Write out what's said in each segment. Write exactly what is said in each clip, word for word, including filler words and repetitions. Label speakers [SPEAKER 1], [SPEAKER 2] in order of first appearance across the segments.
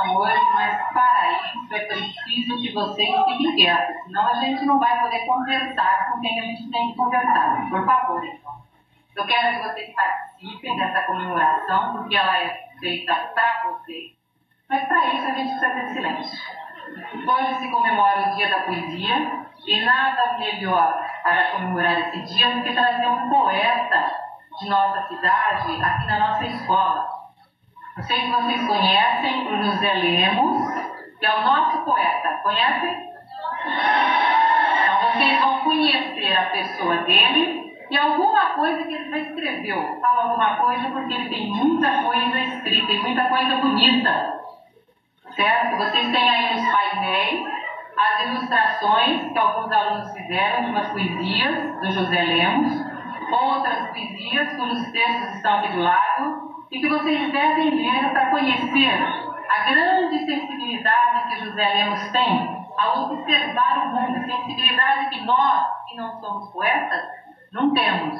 [SPEAKER 1] hoje, mas para isso é preciso que vocês fiquem quietos, senão a gente não vai poder conversar com quem a gente tem que conversar. Por favor, então. Eu quero que vocês participem dessa comemoração, porque ela é feita para vocês, mas para isso a gente precisa ter silêncio. Hoje se comemora o Dia da Poesia, e nada melhor para comemorar esse dia do que trazer um poeta de nossa cidade aqui na nossa escola. Não sei se vocês conhecem o José Lemos, que é o nosso poeta. Conhecem? Então vocês vão conhecer a pessoa dele e alguma coisa que ele já escreveu. Fala alguma coisa porque ele tem muita coisa escrita e muita coisa bonita. Certo? Vocês têm aí nos painéis as ilustrações que alguns alunos fizeram de umas poesias do José Lemos, outras poesias cujos textos estão aqui do lado e que vocês devem ler para conhecer a grande sensibilidade que José Lemos tem ao observar o mundo, sensibilidade que nós, que não somos poetas, não temos.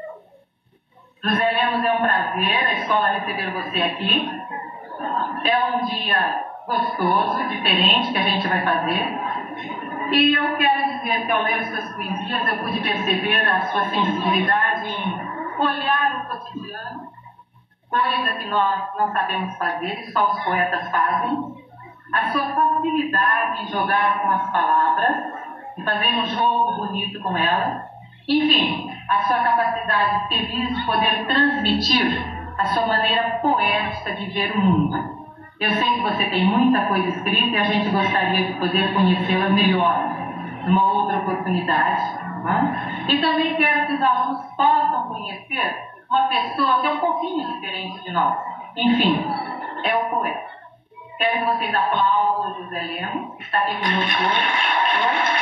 [SPEAKER 1] José Lemos, é um prazer a escola receber você aqui. É um dia gostoso, diferente que a gente vai fazer. E eu quero dizer que ao ler suas poesias eu pude perceber a sua sensibilidade em olhar o cotidiano, coisa que nós não sabemos fazer e só os poetas fazem, a sua facilidade em jogar com as palavras e fazer um jogo bonito com elas, enfim, a sua capacidade feliz de poder transmitir a sua maneira poética de ver o mundo. Eu sei que você tem muita coisa escrita e a gente gostaria de poder conhecê-la melhor, numa outra oportunidade. Né? E também quero que os alunos possam conhecer uma pessoa que é um pouquinho diferente de nós. Enfim, é o poeta. Quero que vocês aplaudam o José Lemos, que está aqui conosco hoje.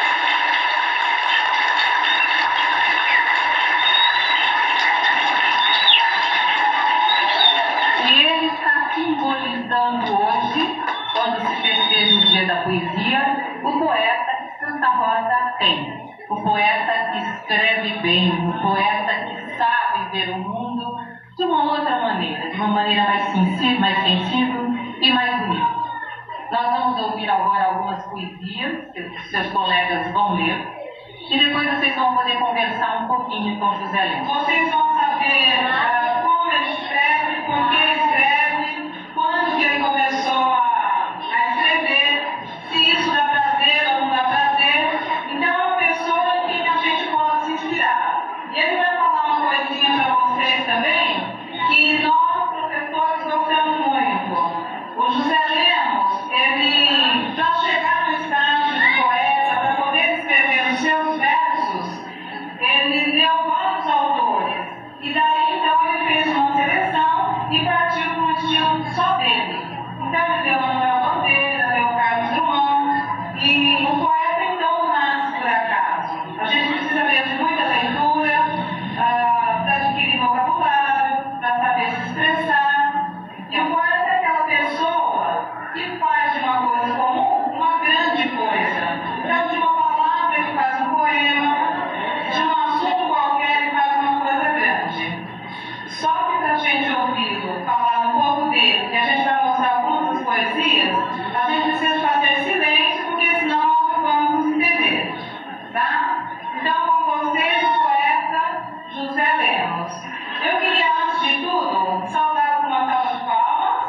[SPEAKER 1] Simbolizando hoje, quando se festeja o Dia da Poesia, o poeta que Santa Rosa tem. O poeta que escreve bem, o poeta que sabe ver o mundo de uma outra maneira, de uma maneira mais sensível, mais sensível e mais bonita. Nós vamos ouvir agora algumas poesias que os seus colegas vão ler e depois vocês vão poder conversar um pouquinho com o José Lemos. Vocês vão saber uh, como ele escreve, por que escreve, quando que ele começou a, a escrever, se isso dá prazer ou não dá prazer. Então é uma pessoa em quem a gente pode se inspirar. E ele vai falar uma coisinha para vocês também, que nós, professores, gostamos muito. O José Lemos, ele, para chegar no estágio de poeta, para poder escrever os seus versos, ele leu vários autores. E daí, então, ele fez uma seleção e partiu para um estilo só dele. Então, ele leu Manuel Bandeira, leu Carlos Drummond, e o poeta, então, nasce por acaso. A gente precisa mesmo de muita leitura, uh, para adquirir vocabulário, para saber se expressar. E o poeta é aquela pessoa que faz de uma coisa comum uma grande coisa. Então, de uma palavra, ele faz um poema, de um assunto qualquer, ele faz uma coisa grande. Só que para a gente ouvi-lo falar um pouco dele, que a gente vai mostrar algumas das poesias, a gente precisa fazer silêncio, porque senão nós não vamos nos entender. Tá? Então, com vocês, o poeta José Lemos. Eu queria, antes de tudo, saudar com uma salva de palmas.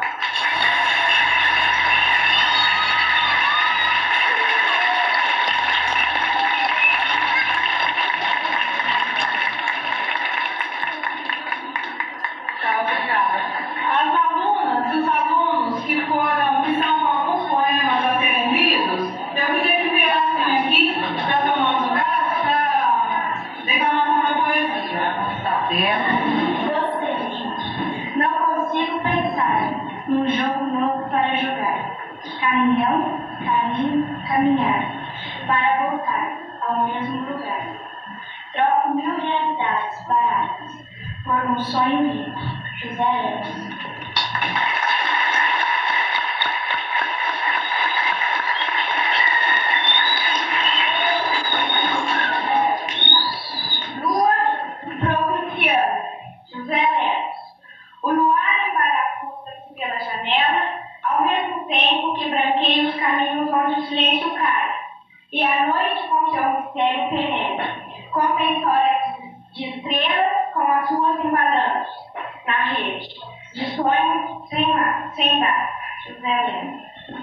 [SPEAKER 1] Tá, obrigada. As alunas e os alunos que foram, que são com alguns poemas a serem lidos, eu queria que viessem aqui para tomar um lugar para declamação da poesia. Está certo?
[SPEAKER 2] Vocês, não consigo pensar num jogo novo para jogar. Caminhão, caminho, caminhar, para voltar ao mesmo lugar. Troco mil realidades baratas por um sonho rico. José Lemos. Lua provinciana. José Lemos. O luar embaraçuda-se pela janela, ao mesmo com seu mistério perene. Conta a história de estrelas com as suas enquadrantes na rede, de sonhos sem, sem data. José Lemos.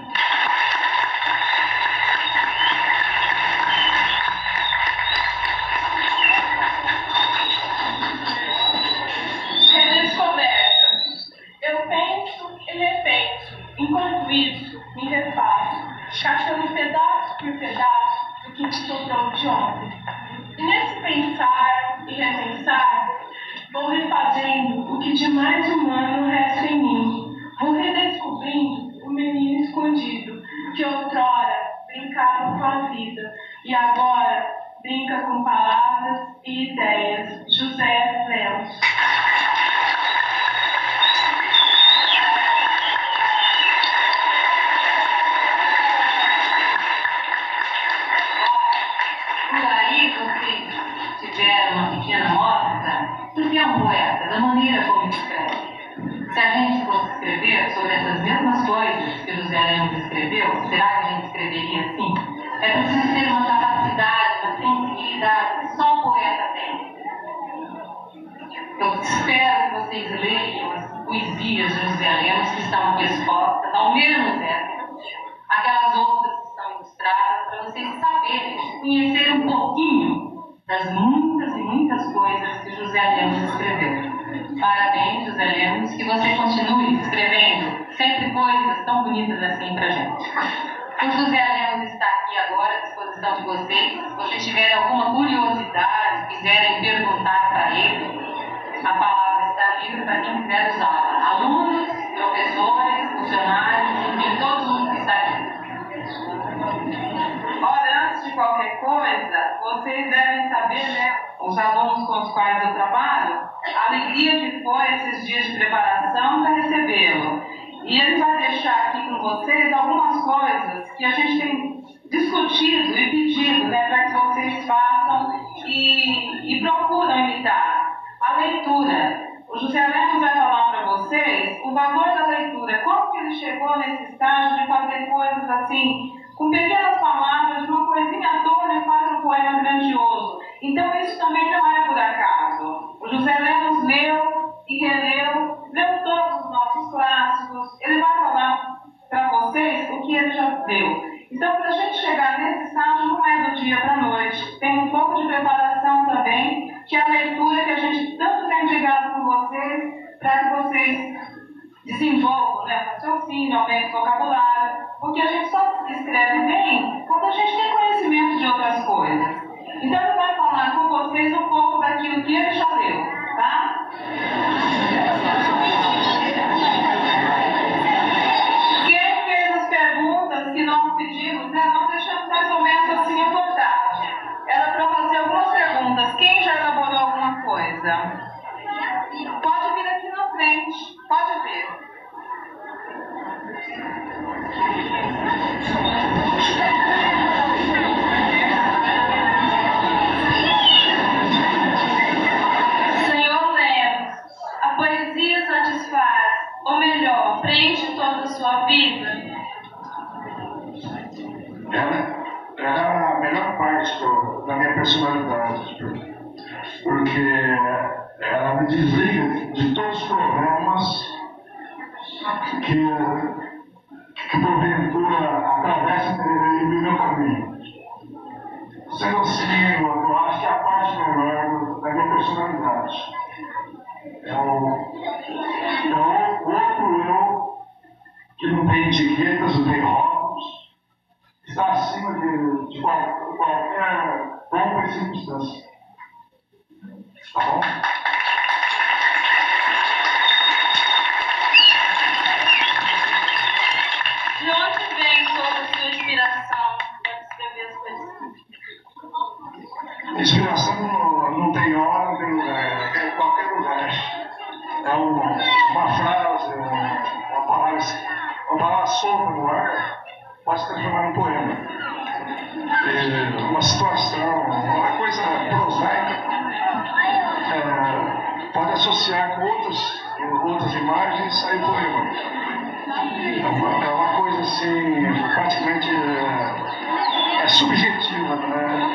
[SPEAKER 3] Redescoberta. Eu penso e repenso, enquanto isso me refaço, catando pedaço por pedaço do que me sobrou de ontem. E nesse pensar e repensar, vou refazendo o que de mais humano resta em mim. Vou redescobrindo o menino escondido, que outrora brincava com a vida, e agora brinca com palavras e ideias. José Lemos.
[SPEAKER 1] Tiveram uma pequena mostra do que é um poeta, da maneira como escreve. Se a gente fosse escrever sobre essas mesmas coisas que o José Lemos escreveu, será que a gente escreveria assim? É preciso ter uma capacidade, uma sensibilidade que só o poeta tem. Eu espero que vocês leiam as poesias de José Lemos que estão aqui expostas, ao menos essa, aquelas outras que estão ilustradas, para vocês saberem, conhecerem um pouquinho das muitas e muitas coisas que José Lemos escreveu. Parabéns, José Lemos, que você continue escrevendo sempre coisas tão bonitas assim pra gente. O José Lemos está aqui agora à disposição de vocês. Se vocês tiverem alguma curiosidade, quiserem perguntar para ele, a palavra está livre para quem quiser usá-la. Alunos, professores, funcionários, enfim, todo mundo que está aqui.
[SPEAKER 4] Olha, antes de qualquer coisa, vocês devem saber, né, os alunos com os quais eu trabalho, a alegria que foi esses dias de preparação para recebê-lo. E ele vai deixar aqui com vocês algumas coisas que a gente tem discutido e pedido, né, para que vocês façam e, e procuram imitar. A leitura. O José Lemos vai falar para vocês o valor da leitura, como que ele chegou nesse estágio de fazer coisas assim, com pequenas palavras, uma coisinha toda e faz um poema grandioso. Então isso também não é por acaso. O José Lemos leu e releu, leu todos os nossos clássicos, ele vai falar para vocês o que ele já leu. Então, para a gente chegar nesse estágio, não é do dia para a noite. Tem um pouco de preparação também, que é a leitura que a gente tanto tem indicado com vocês, para que vocês desenvolvam, né, raciocínio, aumentem o vocabulário, porque a gente só escreve bem quando a gente tem conhecimento de outras coisas. Então, ele vai falar com vocês um pouco daquilo que ele já leu, tá? Quem fez as perguntas que nós pedimos, né, nós deixamos mais ou menos assim a abordagem. Era para fazer algumas perguntas. Quem já elaborou alguma coisa? Pode vir aqui na frente, pode vir.
[SPEAKER 3] Senhor Lemos, a poesia satisfaz, ou melhor, preenche toda a sua vida?
[SPEAKER 5] Ela, ela é a melhor parte do, da minha personalidade, porque ela me desliga de todos os problemas que, que porventura atravessam o meu caminho. Sendo assim, eu, eu acho que é a parte melhor da minha personalidade. É o, é o outro eu que não tem etiquetas, não tem rótulos, está acima de, de qual, qualquer pompa e circunstância. Tá bom?
[SPEAKER 3] De onde vem toda a sua inspiração para escrever as coisas?
[SPEAKER 5] Inspiração não, não tem hora, não tem lugar, é em qualquer lugar. É uma, uma frase, uma palavra, uma palavra solta no ar, pode se transformar num poema. É uma situação, uma coisa prosaica, é, pode associar com outras, outras imagens e sair poema. É uma, é uma coisa assim, praticamente é, é subjetiva, né?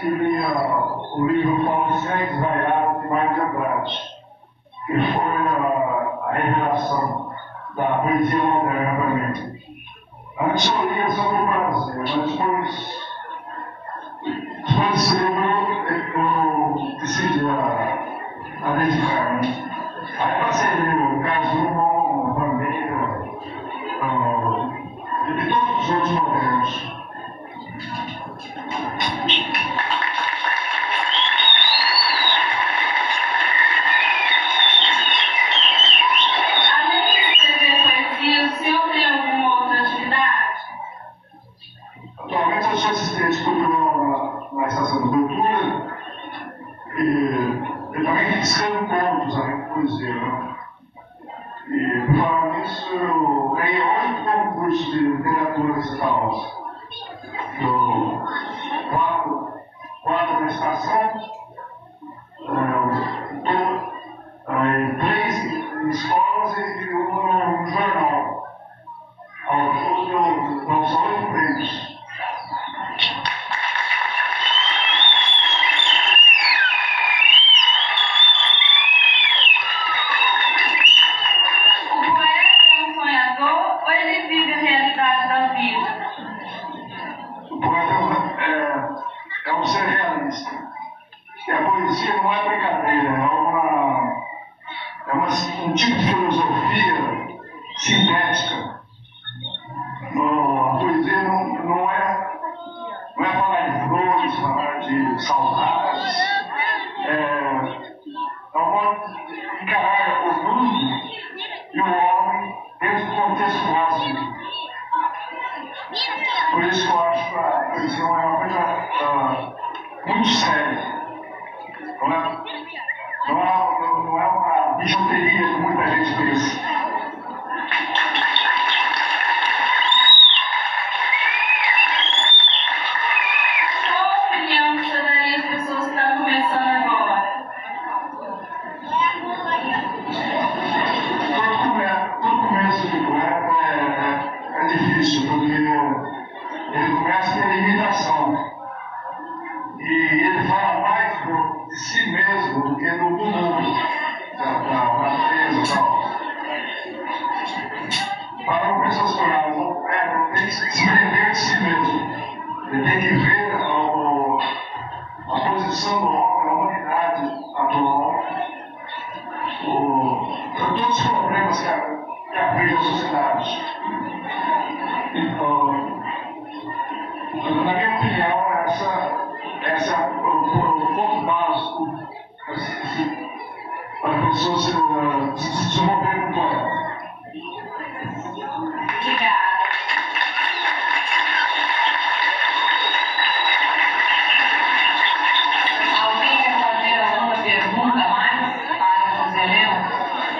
[SPEAKER 5] que lia o livro Paulo Sérgio Vaiado de Mário de Andrade, que foi a, a revelação da poesia moderna para mim. Antes eu lia sobre o Brasil, mas depois, depois desse livro eu decidi a, a dedicar-me. Aí passei a ler o Carlos Drummond, o Bandeira, e de todos os outros modernos.
[SPEAKER 3] Além de escrever poesia, o senhor tem alguma outra atividade?
[SPEAKER 5] Atualmente eu sou assistente cultural na, na Estação de Cultura e eu também escrevo contos, além de poesia. Né? E por falar nisso, eu ganhei oito concursos de literatura estadual. Quatro, quatro na estação, é, três em escolas e uma no jornal. Ao todo, não são oito prêmios.
[SPEAKER 3] O poeta é um sonhador ou ele vive a realidade da vida?
[SPEAKER 5] O poeta é, é um ser realista. E a poesia não é brincadeira, é, uma, é uma, um tipo de filosofia sintética. No, a poesia não, não, é, não é falar de flores, falar de saudades. É, é um modo de encarar o mundo e o homem dentro do contexto cósmico. Por isso que eu acho que a poesia é uma coisa uh, muito séria. Não é, não, é, não é uma bijuteria que muita gente pensa.
[SPEAKER 3] Qual opinião você daria às pessoas que estão começando agora?
[SPEAKER 5] Todo, come, todo começo de poeta é, é, é difícil, porque ele começa pela imitação. E ele fala mais do, de si mesmo do que do mundo, da, da natureza e tal. Para uma pessoa se tornar um bom poeta, ele tem que se desprender de si mesmo. Ele tem que ver a, a posição do homem, a humanidade atual, o, todos os problemas que, a, que afligem a sociedade. Então, na minha opinião, essa Esse é o ponto básico assim, para a pessoa se, uh, se desenvolver como poeta.
[SPEAKER 3] Obrigada.
[SPEAKER 1] Alguém quer fazer alguma pergunta mais para José Leão?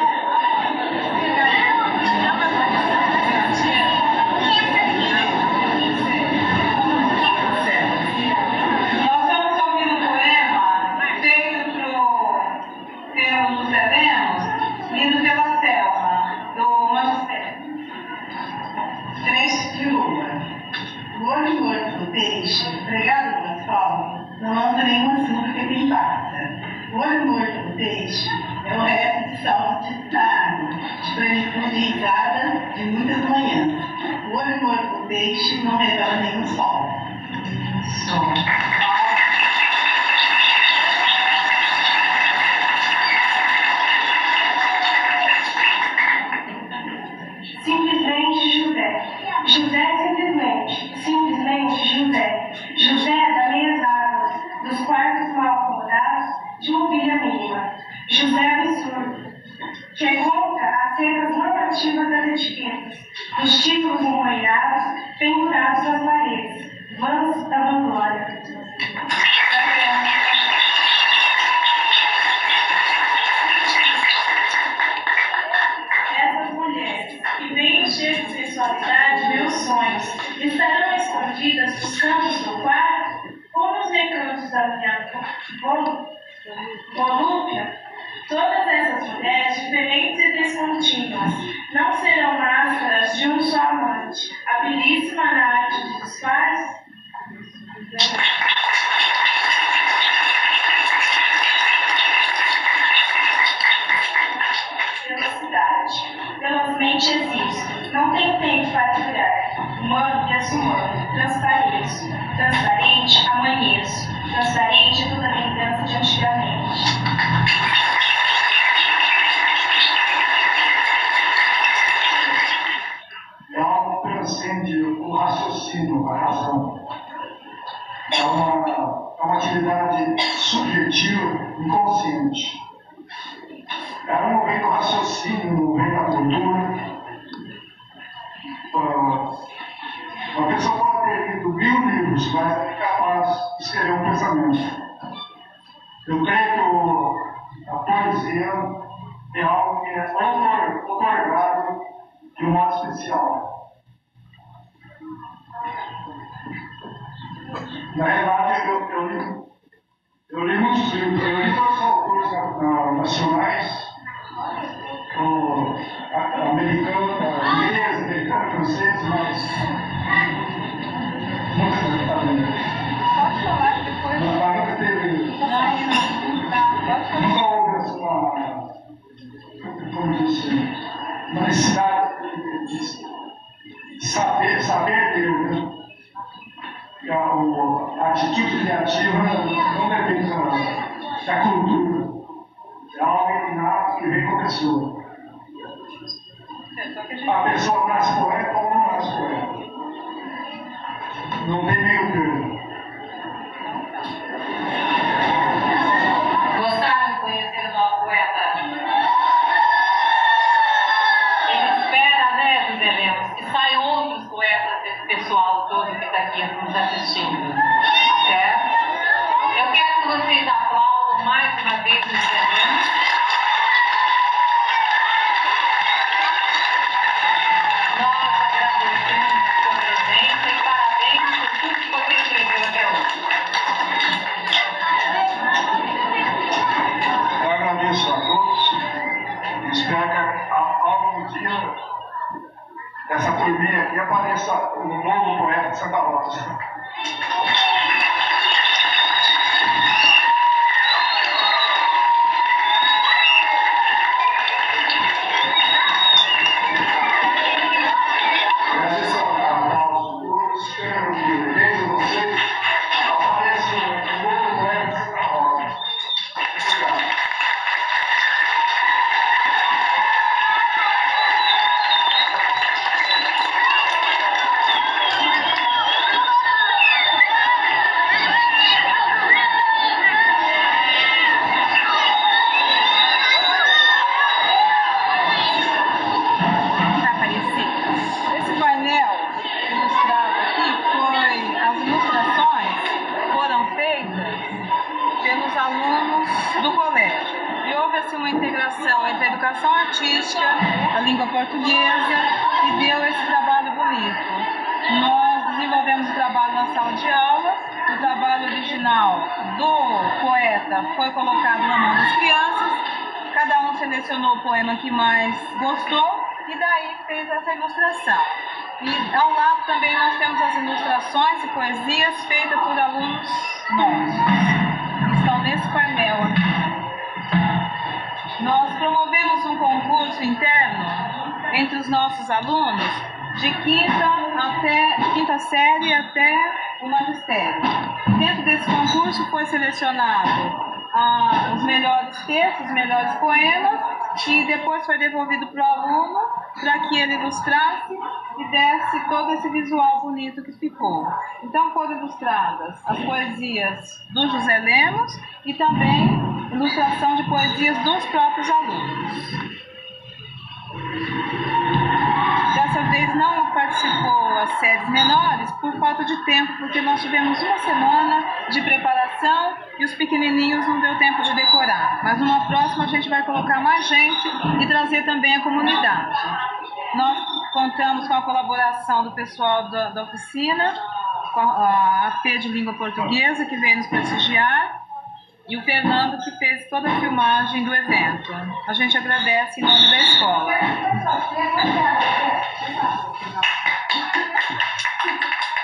[SPEAKER 4] Nós vamos ouvir um poema feito pro, pelo José Lemos, lido pela Selma, do Magistério.
[SPEAKER 6] Trecho de uma. O olho morto do peixe, pregado no asfalto, não lança nenhuma súplica que passa. O olho morto do peixe é o resto de salto de água, de plenitude e risada de muitas manhãs. O olho morto do peixe não revela nenhum sol. Sol.
[SPEAKER 2] Simplesmente José. José simplesmente. Simplesmente José. José da meias águas, dos quartos mal acomodados, de mobília mínima. José absurdo, que é contra as regras normativas das etiquetas, dos títulos empoeirados, pendurados nas paredes, vãs da vanglória.
[SPEAKER 3] Essas mulheres que vêm encher de sensualidade meus sonhos estarão escondidas nos cantos do quarto ou nos recantos da minha vol- volúpia? Todas essas mulheres diferentes e descontínuas não serão máscaras de um só amante, habilíssima na arte de disfarce?
[SPEAKER 2] transpareço. Transparente, amanheço. Transparente é toda a lembrança de antigamente.
[SPEAKER 5] É algo que transcende o raciocínio, a razão. É uma, é uma atividade subjetiva, inconsciente. É um movimento do raciocínio, um movimento da cultura. Uh, uma pessoa pode ter lido mil livros, mas é incapaz de escrever um pensamento. Eu creio que a poesia é algo que é otorgado de um modo especial. Na realidade, eu, eu, li, eu li muitos livros, eu li todos os autores uh, nacionais, o a, americano, inglês, americano, francês, mas nunca também.
[SPEAKER 3] Pode falar depois.
[SPEAKER 5] Mas nunca teve. Nunca houve assim, uma, como dizer, uma necessidade de, de saber, saber dele, né? A, o, a atitude criativa não depende da, da cultura. É algo inato que vem com a pessoa. A pessoa nasce poeta ou não nasce poeta. Não tem meio termo.
[SPEAKER 1] Gostaram de conhecer o nosso poeta? Ele espera, né, José Lemos, que saiam outros poetas desse pessoal todo que está aqui nos assistindo. Certo? Eu quero que vocês aplaudam mais uma vez o José Lemos. Nós agradecemos a sua presença e parabéns por tudo que você escreveu até hoje.
[SPEAKER 5] Eu agradeço a todos. Espero que algum dia essa turminha aqui apareça um novo poeta de Santa Rosa. Agradeço aos todos, espero que desde vocês apareça um novo poeta de Santa Rosa. Obrigado.
[SPEAKER 3] Esse painel ilustrado aqui foi, as ilustrações foram feitas pelos alunos do colégio. E houve assim uma integração entre a educação artística, a língua portuguesa, e deu esse trabalho bonito. Nós desenvolvemos o trabalho na sala de aula, o trabalho original do poeta foi colocado na mão das crianças, cada um selecionou o poema que mais gostou, e daí fez essa ilustração. E ao lado também nós temos as ilustrações e poesias feitas por alunos nossos, que estão nesse painel aqui. Nós promovemos um concurso interno entre os nossos alunos de quinta, até, quinta série até o magistério. Dentro desse concurso foi selecionado ah, os melhores textos, os melhores poemas, e depois foi devolvido para o aluno para que ele ilustrasse e desse todo esse visual bonito que ficou. Então foram ilustradas as poesias do José Lemos e também ilustração de poesias dos próprios alunos. Dessa vez não participou as séries menores por falta de tempo, porque nós tivemos uma semana de preparação e os pequenininhos não deu tempo de decorar. Mas numa próxima a gente vai colocar mais gente e trazer também a comunidade. Nós contamos com a colaboração do pessoal da, da oficina, com a A P de Língua Portuguesa, que veio nos prestigiar, e o Fernando, que fez toda a filmagem do evento. A gente agradece em nome da escola.